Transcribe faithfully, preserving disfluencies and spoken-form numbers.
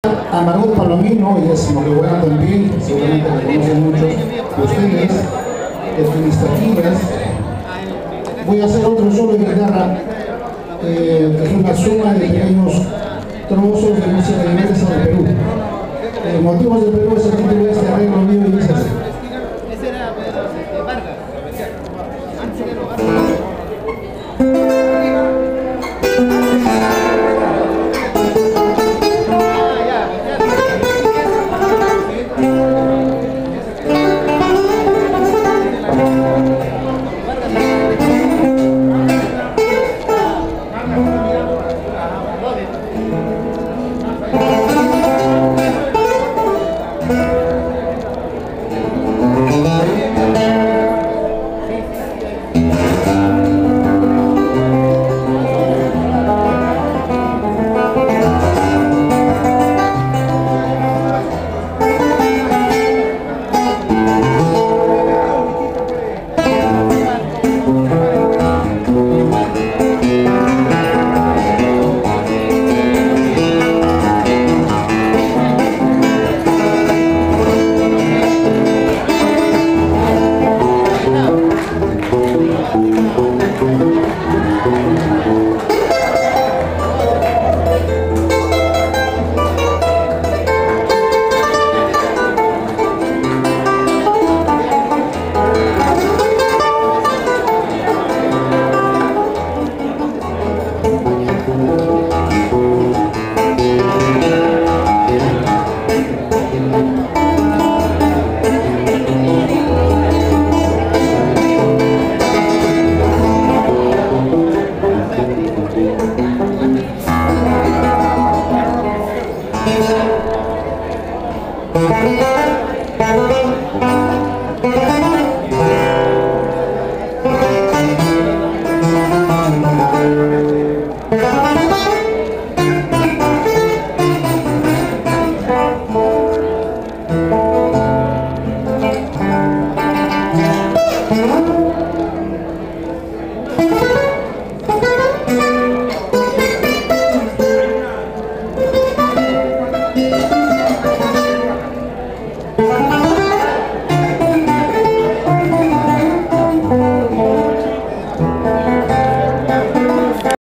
A Margot Palomino, ella es noruega también, seguramente la conocen muchos de ustedes, administrativas. Voy a hacer otro solo de guitarra, eh, que es una suma de pequeños trozos de música diversa de Perú. Eh, Motivos de Perú es el título de este arreglo mío y dice así. Thank you.